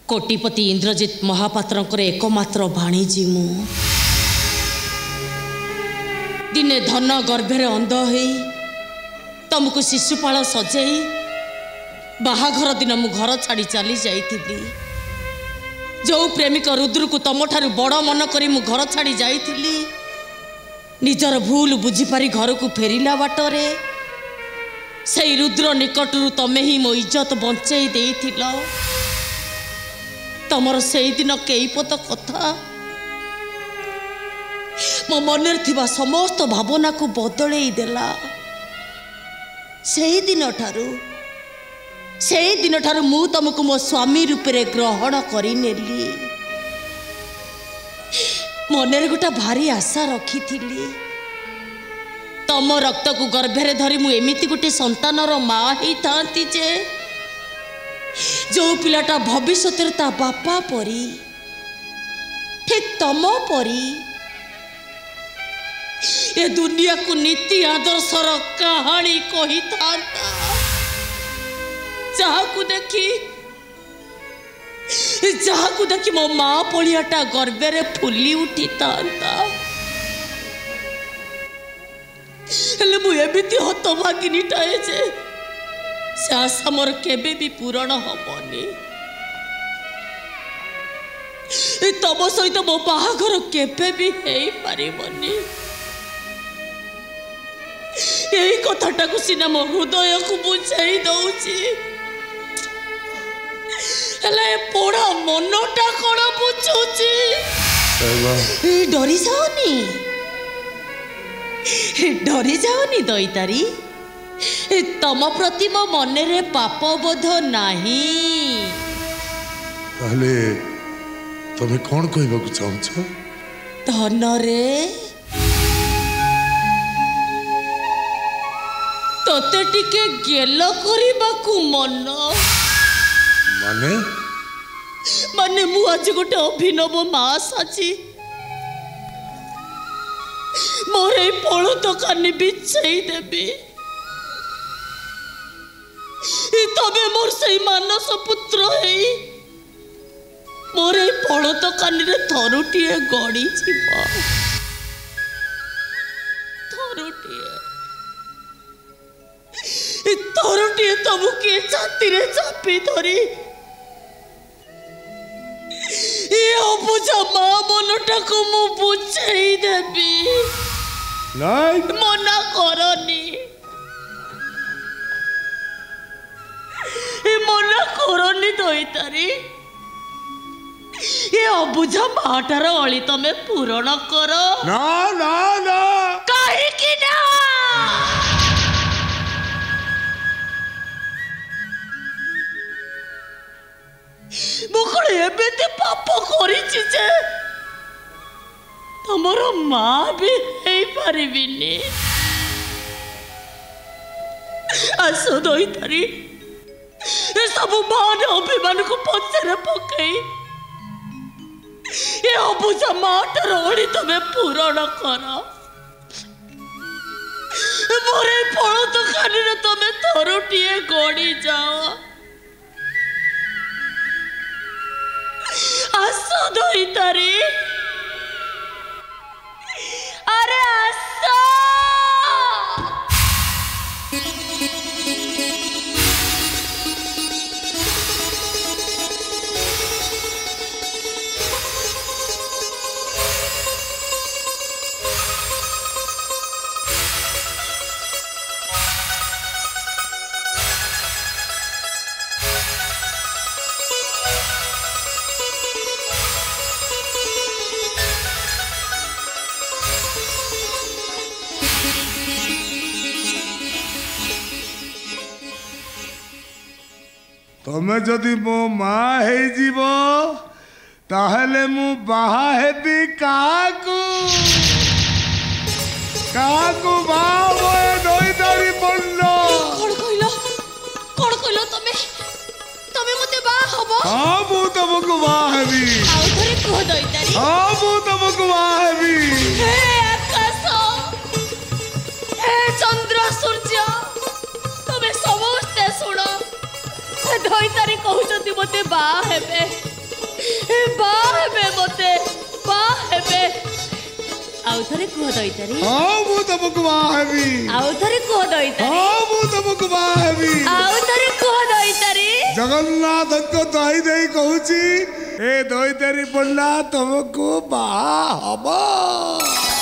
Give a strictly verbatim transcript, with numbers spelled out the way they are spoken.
कोटिपति इंद्रजित महापात्र एकमात्र भाणीजी मु दिने धन गर्भे अंध हो तुमको शिशुपाल सजेई बाहाघर दिन मु घर छाड़ी चली जाइथिली। जो प्रेमिक रुद्र को तुम ठारू बड़ मन करी मु घर छाड़ी जाइथिली निजर भूल बुझीपारी घर को फेरिला बाटरे से रुद्र निकटरू तमे ही मो इज्जत बंचई देइथिल। तमर से दिन कई पत कथा मो मन थिबा समस्त भावना को बदलई देला। से दिन ठारू से दिन ठारू मु तुमको मो स्वामी रूप रे ग्रहण करी नेली। मनरे गोटा भारी आशा रखी थी तम रक्त को गर्भे धरी मु एमिति गोटे संतानर माँ ही थांती जे जो पिलाटा भविष्य ता बापा परी ठीक तम परी ये दुनिया को नीति आदर्शर कहानी कही था जहाँ को देखी जहाँ को देखी मो माँ पलियाटा गर्भे फुली उठी था एमती हतभागिनीटाए जे से आशा मोर केबे भी पूरण हबनी। तम सहित मो बाहाघर केबे भी हेई पारिबनी। यही कथाटा को सिना मो हृदय को बुझाई दउची हेले पोड़ा मनटा कोन बुझुची। डरी जाओनी डरी जाओनी दैतारी तम प्रति मो मन रे पाप बोध नहीं। ताले तमे कौन कहबा को चाहछ? धन रे तते टिके गेल करिबा को मन माने माने मु आज गोटे अभिनव माँ साची मोर पड़ दुकानी बिछाई देवी तबे मोर से मानस पुत्र है मोर पड़ दुकानी रे थरुटीए गड़ी जीव थरुटीए थरुटीए तबु किए छाती रे चापी धरी ये अबुझा माँ मनटा को मु बुझाई देवी मना करनी मना करनी दैतारी ये अबुझा माटार अली तमे पूरण कर ना ना ना कहीं की ना मुखड़े एबेते पाप करिछि जे तमर माँ भी हेई पारिबिनी। आसो दैतारी सब मान अभिमान को पछरे पकई ये अबुझा माटार अली तमे पूरण कर मोरे फल दुकान रे तमे थरुटीए गड़ी जाओ। आसो दैतारी अरे आसो तमे जदि मो माँ हे जीव ताहले मु बाहा हेबी काकू काकू बाबो दैतारी बन्नो कोन कइलो कोन कइलो तमे तमे मते बा हबो हां मु तमको बाहा हेबी आउ थरे कह दैतारी हां मु तमको बाहा हेबी। हे आकाश हे चंद्र सूर्य तमे समस्त सुनो दैतारी कहउछती मते बा हेबे बाहेबे मते बाहेबे आउ थरे कुह दइतारी हाँ मु तुमको बाहेबी आउ थरे कुह दइतारी हाँ मु तुमको बाहेबी आउ थरे कुह दइतारी जगन्नाथ को दही दही कहूची ए दही तेरी बोला तुमको बाहा हबा।